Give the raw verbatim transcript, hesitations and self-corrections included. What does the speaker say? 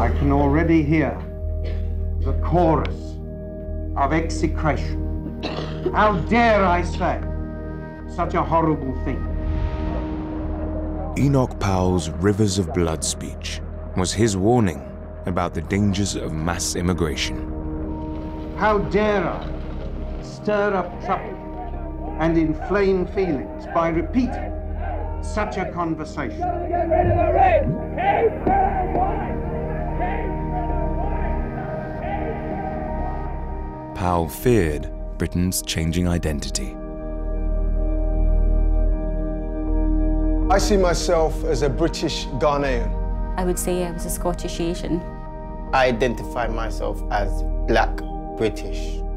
I can already hear the chorus of execration. How dare I say such a horrible thing? Enoch Powell's Rivers of Blood speech was his warning about the dangers of mass immigration. How dare I stir up trouble and inflame feelings by repeating such a conversation? Get rid of the red! Keep them white! Keep them white! Powell feared Britain's changing identity. I see myself as a British Ghanaian. I would say I was a Scottish Asian. I identify myself as Black British.